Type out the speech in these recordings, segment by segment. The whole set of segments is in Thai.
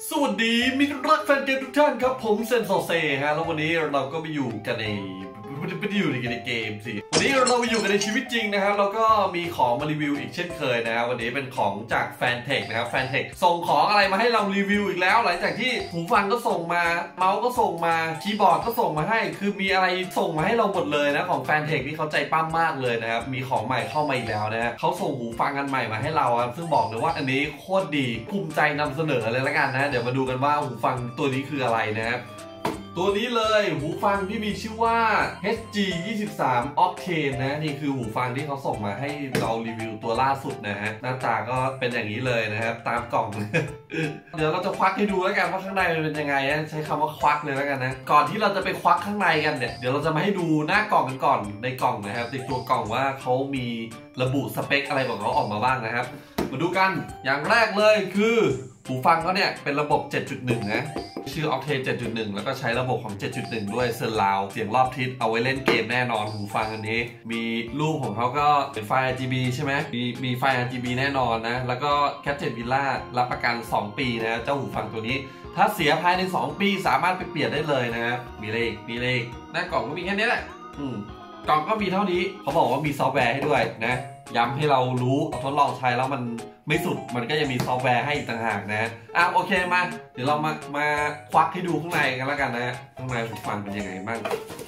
สวัสดีมิตรรักแฟนเกมทุกท่านครับผมเซนโซเซฮะแล้ววันนี้เราก็ไปอยู่กันในไม่ได้อยู่ในเกมสิวันนี้เราไปอยู่กันในชีวิตจริงนะครับแล้วก็มีของมารีวิวอีกเช่นเคยนะครับวันนี้เป็นของจากแฟนเทคนะครับแฟนเทคส่งของอะไรมาให้เรารีวิวอีกแล้วหลังจากที่หูฟังก็ส่งมาเมาส์ก็ส่งมาคีย์บอร์ดก็ส่งมาให้คือมีอะไรส่งมาให้เราหมดเลยนะของแฟนเทคนี่เขาใจปั้มมากเลยนะครับมีของใหม่เข้ามาอีกแล้วนะเขาส่งหูฟังกันใหม่มาให้เราซึ่งบอกเลยว่าอันนี้โคตรดีภูมิใจนำเสนอเลยละกันนะเดี๋ยวมาดูกันว่าหูฟังตัวนี้คืออะไรนะครับตัวนี้เลยหูฟังที่มีชื่อว่า HG 23 Octane นะนี่คือหูฟังที่เขาส่งมาให้เรารีวิวตัวล่าสุดนะฮะหน้าตาก็เป็นอย่างนี้เลยนะครับตามกล่อง เดี๋ยวเราจะควักให้ดูแล้วกันว่าข้างในมันเป็นยังไงนะใช้คำว่าควักเลยแล้วกันนะก่อนที่เราจะไปควักข้างในกันเนี่ยเดี๋ยวเราจะมาให้ดูหน้ากล่องกันก่อนในกล่องนะครับในตัวกล่องว่าเขามีระบุสเปคอะไรของเขาออกมาบ้างนะครับมาดูกันอย่างแรกเลยคือหูฟังเขาเนี่ยเป็นระบบ 7.1 นะชื่อ Octane 7.1 แล้วก็ใช้ระบบของ 7.1 ด้วย Surround เสียงรอบทิศเอาไว้เล่นเกมแน่นอนหูฟังอันนี้มีรูปของเขาก็เป็นไฟ RGB ใช่ไหมมีไฟ RGB แน่นอนนะแล้วก็ Captain Villa รับประกัน 2 ปีนะเจ้าหูฟังตัวนี้ถ้าเสียภายใน 2 ปีสามารถไปเปลี่ยนได้เลยนะครับมีเลขหน้ากล่องก็มีแค่นี้แหละกล่องก็มีเท่านี้เขาบอกว่ามีซอฟต์แวร์ให้ด้วยนะย้ำให้เรารู้ทดลองใช้แล้วมันไม่สุดมันก็ยังมีซอฟต์แวร์ให้อีกต่างหากนะโอเคมาเดี๋ยวเรามาควักให้ดูข้างในกันแล้วกันนะข้างในหูฟังเป็นยังไงบ้าง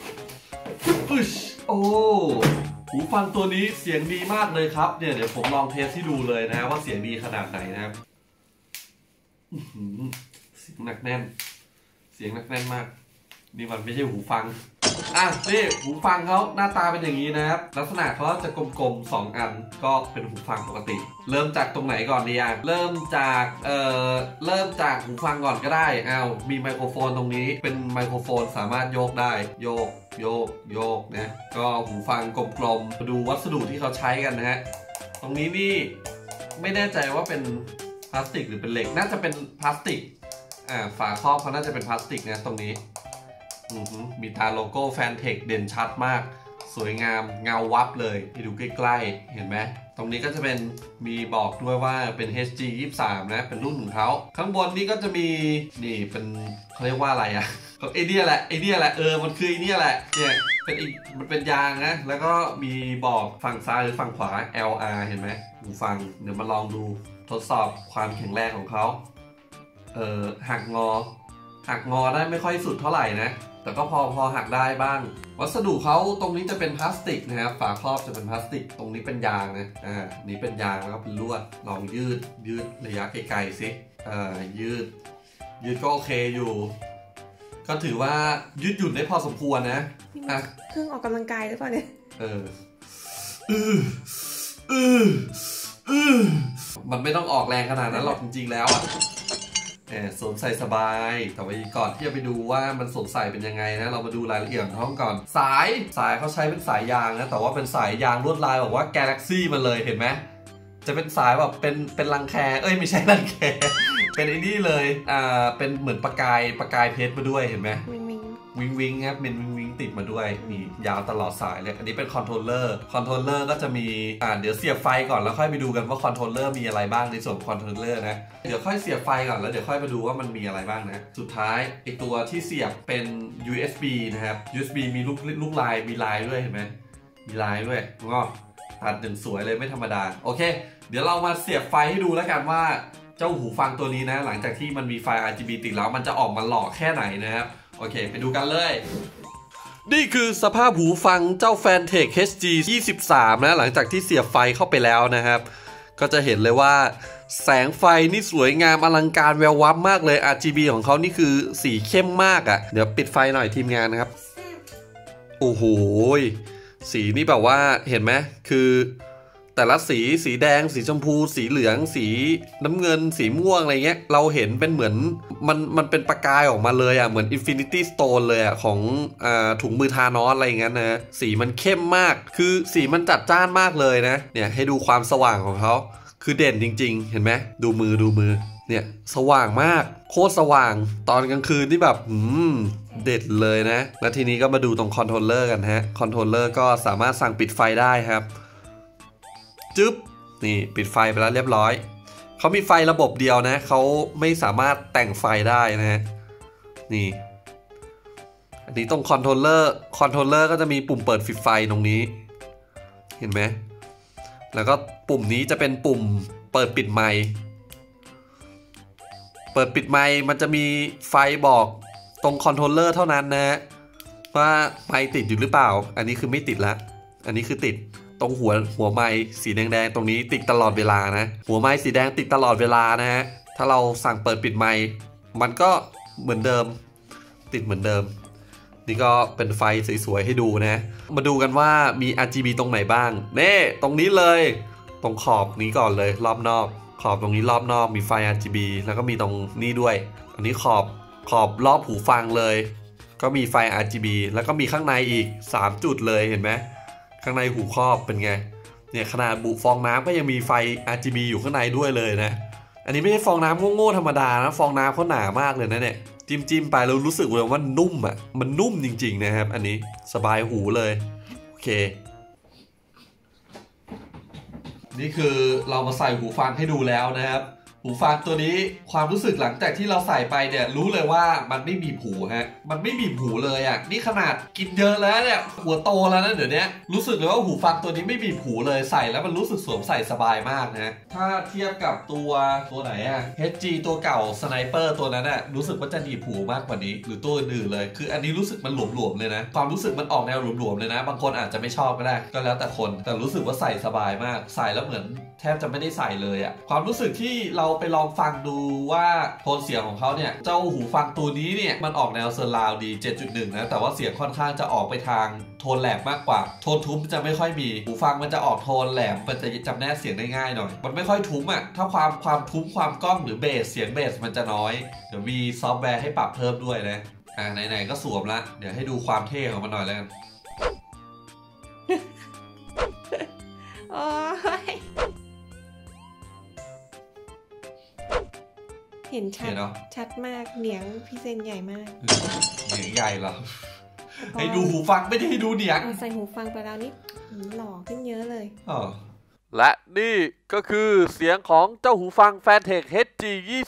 โอ้หูฟังตัวนี้เสียงดีมากเลยครับเดี๋ยวผมลองเทสให้ดูเลยนะว่าเสียงดีขนาดไหนนะครับเสียงหนักแน่นมากนี่มันไม่ใช่หูฟังนี่หูฟังเขาหน้าตาเป็นอย่างนี้นะครับลักษณะเขาจะกลมๆ2 อันก็เป็นหูฟังปกติเริ่มจากตรงไหนก่อนดีเริ่มจากหูฟังก่อนก็ได้มีไมโครโฟนตรงนี้เป็นไมโครโฟนสามารถโยกได้โยกนะก็หูฟังกลมๆมาดูวัสดุที่เขาใช้กันนะฮะตรงนี้นี่ไม่แน่ใจว่าเป็นพลาสติกหรือเป็นเหล็กน่าจะเป็นพลาสติกฝาครอบเขาน่าจะเป็นพลาสติกนะตรงนี้มีตาโลโก้แฟนเทคเด่นชัดมากสวยงามเงาวับเลยไปดูใกล้ๆเห็นไหมตรงนี้ก็จะเป็นมีบอกด้วยว่าเป็น HG 23นะเป็นรุ่นของเขาข้างบนนี้ก็จะมีนี่เป็นเขาเรียกว่าอะไรไอเดียแหละมันคือไอเดียแหละเนี่ยมันเป็นยางนะแล้วก็มีบอกฝั่งซ้ายหรือฝั่งขวา LR เห็นไหมหูฟังเดี๋ยวมาลองดูทดสอบความแข็งแรงของเขาหักงอได้ไม่ค่อยสุดเท่าไหร่นะแต่ก็พอหักได้บ้างวัสดุเขาตรงนี้จะเป็นพลาสติกนะครับฝาครอบจะเป็นพลาสติกตรงนี้เป็นยางนะนี่เป็นยางแล้วก็เป็นลวดลองยืดระยะไกลๆสิยืดก็โอเคอยู่ก็ถือว่ายืดหยุ่นได้พอสมควรนะเครื่องออกกำลังกายหรือเปล่าเนี่ยมันไม่ต้องออกแรงขนาดนั้นหรอกจริงๆแล้วสวมใส่สบายแต่ว่าก่อนที่จะไปดูว่ามันสวมใส่เป็นยังไงนะเรามาดูรายละเอียดของเขาก่อนสายเขาใช้เป็นสายยางนะแต่ว่าเป็นสายยางลวดลายบอกว่า Galaxy มาเลยเห็นไหมจะเป็นสายแบบเป็นรังแคไม่ใช่รังแคเป็นไอ้นี่เลยเป็นเหมือนประกายเพชรมาด้วยเห็นไหมวิงครับเป็นวิงติดมาด้วยนี่ยาวตลอดสายเลยอันนี้เป็นคอนโทรลเลอร์ก็จะมีเดี๋ยวเสียบไฟก่อนแล้วค่อยไปดูกันว่าคอนโทรลเลอร์มีอะไรบ้างในส่วนคอนโทรลเลอร์นะเดี๋ยวค่อยเสียบไฟก่อนแล้วเดี๋ยวค่อยไปดูว่ามันมีอะไรบ้างนะสุดท้ายไอตัวที่เสียบเป็น USB นะครับ USB มีลูกลายมีลายด้วยเห็นไหมมีลายด้วยงอตัดสวยเลยไม่ธรรมดาโอเคเดี๋ยวเรามาเสียบไฟให้ดูแล้วกันว่าเจ้าหูฟังตัวนี้นะหลังจากที่มันมีไฟ RGB ติดแล้วมันจะออกมาหล่อแค่ไหนนะครับโอเคไปดูกันเลยนี่คือสภาพหูฟังเจ้า Fantech HG 23นะหลังจากที่เสียบไฟเข้าไปแล้วนะครับก็จะเห็นเลยว่าแสงไฟนี่สวยงามอลังการแวววับมากเลย RGB ของเขานี่คือสีเข้มมากเดี๋ยวปิดไฟหน่อยทีมงานนะครับโอ้โหสีนี่แบบว่าเห็นไหมคือแต่ละสีแดงสีชมพูสีเหลืองสีน้ำเงินสีม่วงอะไรเงี้ยเราเห็นเป็นเหมือนมันเป็นประกายออกมาเลยเหมือน Infinity Stone เลยของถุงมือธานอสอะไรเงี้ยนะสีมันเข้มมากคือสีมันจัดจ้านมากเลยนะเนี่ยให้ดูความสว่างของเขาคือเด่นจริงๆเห็นไหมดูมือเนี่ยสว่างมากโคตรสว่างตอนกลางคืนที่แบบเด็ดเลยนะแล้วทีนี้ก็มาดูตรงคอนโทรลเลอร์กันฮะคอนโทรลเลอร์ก็สามารถสั่งปิดไฟได้ครับจึ๊บนี่ปิดไฟไปแล้วเรียบร้อยเขามีไฟระบบเดียวนะเขาไม่สามารถแต่งไฟได้นะฮะนี่อันนี้ตรงคอนโทรลเลอร์ก็จะมีปุ่มเปิดปิดไฟตรงนี้เห็นไหมแล้วก็ปุ่มนี้จะเป็นปุ่มเปิดปิดไมค์มันจะมีไฟบอกตรงคอนโทรลเลอร์เท่านั้นนะฮะว่าไมค์ติดอยู่หรือเปล่าอันนี้คือไม่ติดละอันนี้คือติดตรงหัวไมค์สีแดงๆตรงนี้ติดตลอดเวลานะหัวไมค์สีแดงติดตลอดเวลานะฮะถ้าเราสั่งเปิดปิดไมค์มันก็เหมือนเดิมติดเหมือนเดิมนี่ก็เป็นไฟสวยๆให้ดูนะมาดูกันว่ามี RGB ตรงไหนบ้างเน่ตรงนี้เลยตรงขอบนี้ก่อนเลยรอบนอกขอบตรงนี้รอบนอกมีไฟ RGB แล้วก็มีตรงนี้ด้วยอันนี้ขอบรอบหูฟังเลยก็มีไฟ RGB แล้วก็มีข้างในอีก3จุดเลยเห็นไหมข้างในหูครอบเป็นไงเนี่ยขนาดบุฟองน้ำก็ยังมีไฟ RGB อยู่ข้างในด้วยเลยนะอันนี้ไม่ใช่ฟองน้ำโง่ๆธรรมดานะฟองน้ำเขาหนามากเลยนะเนี่ยจิ้มไปเรารู้สึกเลยว่านุ่มอ่ะมันนุ่มจริงๆนะครับอันนี้สบายหูเลยโอเคนี่คือเรามาใส่หูฟังให้ดูแล้วนะครับหูฟังตัวนี้ความรู้สึกหลังจากที่เราใส่ไปเนี่ยรู้เลยว่ามันไม่มีหูฮะมันไม่มีหูเลยอ่ะนี่ขนาดกินเยอะแล้วเนี่ยหัวโตแล้วนะเดี๋ยวนี้รู้สึกเลยว่าหูฟังตัวนี้ไม่มีหูเลยใส่แล้วมันรู้สึกสวมใส่สบายมากนะถ้าเทียบกับตัวไหนอ่ะ HG ตัวเก่าสไนเปอร์ตัวนั้นอ่ะรู้สึกว่าจะหนีบหูมากกว่านี้หรือตัวอื่นๆเลยคืออันนี้รู้สึกมันหลวมๆเลยนะความรู้สึกมันออกแนวหลวมๆเลยนะบางคนอาจจะไม่ชอบก็ได้ก็แล้วแต่คนแต่รู้สึกว่าใส่สบายมากใส่แล้วเหมือนแทบจะไม่ได้ใส่เลยอ่ะความรู้สึกที่เราไปลองฟังดูว่าโทนเสียงของเขาเนี่ยเจ้าหูฟังตัวนี้เนี่ยมันออกแนวเซอร์ราวดี 7.1 นะแต่ว่าเสียงค่อนข้างจะออกไปทางโทนแหลมมากกว่าโทนทุ้มจะไม่ค่อยมีหูฟังมันจะออกโทนแหลมมันจะจำแนกเสียงได้ง่ายหน่อยมันไม่ค่อยทุ้มอ่ะถ้าความทุ้มความก้องหรือเบสเสียงเบสมันจะน้อยเดี๋ยวมีซอฟต์แวร์ให้ปรับเพิ่มด้วยนะไหนๆก็สวมละเดี๋ยวให้ดูความเท่ของมันหน่อยแล้วกันโอ้ยเห็นชัดมากเหนียงพี่เซนใหญ่มากเหนียงใหญ่เหรอให้ดูหูฟังไม่ได้ให้ดูเหนียงใส่หูฟังไปแล้วนี่หล่อขึ้นเยอะเลยและนี่ก็คือเสียงของเจ้าหูฟัง Fantech HG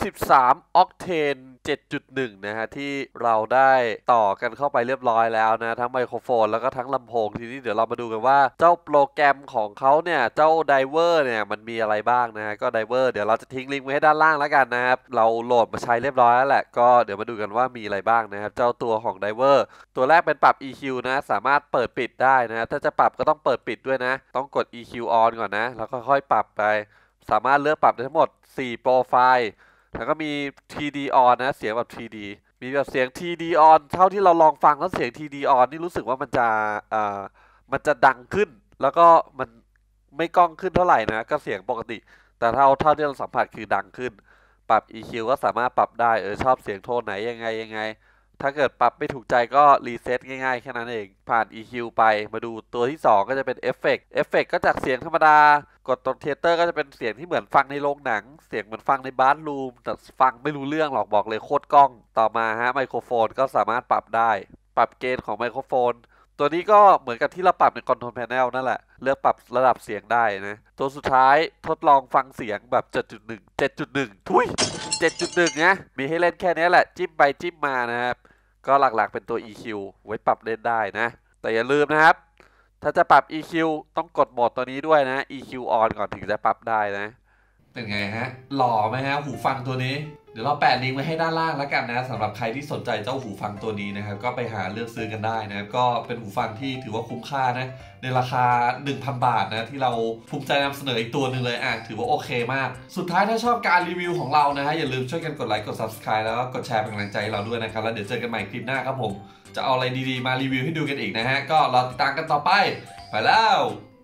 23 Octane 7.1 นะฮะที่เราได้ต่อกันเข้าไปเรียบร้อยแล้วนะทั้งไมโครโฟนแล้วก็ทั้งลำโพงทีนี้เดี๋ยวเรามาดูกันว่าเจ้าโปรแกรมของเขาเนี่ยเจ้าไดเวอร์เนี่ยมันมีอะไรบ้างนะก็ไดเวอร์เดี๋ยวเราจะทิ้งลิงก์ไว้ให้ด้านล่างแล้วกันนะครับเราโหลดมาใช้เรียบร้อยแล้วแหละก็เดี๋ยวมาดูกันว่ามีอะไรบ้างนะครับเจ้าตัวของไดเวอร์ตัวแรกเป็นปรับ EQ นะสามารถเปิดปิดได้นะถ้าจะปรับก็ต้องเปิดปิดด้วยนะต้องกด EQ on ก่อนนะแล้วค่อยๆปรับไปสามารถเลือกปรับได้ทั้งหมด4โปรไฟล์แล้วก็มี TD on นะเสียงแบบ TD มีแบบเสียง TD on เท่าที่เราลองฟังแล้วเสียง TD on นี่รู้สึกว่ามันจะดังขึ้นแล้วก็มันไม่ก้องขึ้นเท่าไหร่นะก็เสียงปกติแต่เท่าที่เราสัมผัสคือดังขึ้นปรับ EQ ก็สามารถปรับได้ชอบเสียงโทนไหนยังไงถ้าเกิดปรับไม่ถูกใจก็รีเซ็ตง่ายๆแค่นั้นเองผ่าน EQ ไปมาดูตัวที่2ก็จะเป็นเอฟเฟกต์ก็จากเสียงธรรมดากดตรงเทเตอร์ก็จะเป็นเสียงที่เหมือนฟังในโรงหนังเสียงเหมือนฟังในบาร์รูมแต่ฟังไม่รู้เรื่องหรอกบอกเลยโคตรกล้องต่อมาฮะไมโครโฟนก็สามารถปรับได้ปรับเกณฑ์ของไมโครโฟนตัวนี้ก็เหมือนกับที่เราปรับในคอนโทรลแพนเนลนั่นแหละเลือกปรับระดับเสียงได้นะตัวสุดท้ายทดลองฟังเสียงแบบ 7.1 ทุย 7.1 นะมีให้เล่นแค่นี้แหละจิ้มไปจิ้มมานะครับก็หลักๆเป็นตัว EQ ไว้ปรับเล่นได้นะแต่อย่าลืมนะครับถ้าจะปรับ EQ ต้องกดโหมดตัวนี้ด้วยนะ EQ on ก่อนถึงจะปรับได้นะเป็นไงฮะหล่อไหมฮะหูฟังตัวนี้เดี๋ยวเราแปะลิงก์ไว้ให้ด้านล่างแล้วกันนะสำหรับใครที่สนใจเจ้าหูฟังตัวนี้นะครับก็ไปหาเลือกซื้อกันได้นะก็เป็นหูฟังที่ถือว่าคุ้มค่านะในราคา 1,000 บาทนะที่เราภูมิใจนำเสนออีกตัวหนึ่งเลยถือว่าโอเคมากสุดท้ายถ้าชอบการรีวิวของเรานะฮะอย่าลืมช่วยกันกดไลค์กด Subscribe แล้วก็กดแชร์เป็นกำลังใจให้เราด้วยนะครับแล้วเดี๋ยวเจอกันใหม่คลิปหน้าครับผมจะเอาอะไรดีๆมารีวิวให้ดูกันอีกนะฮะก็รอติดตามกันต่อไปแล้ว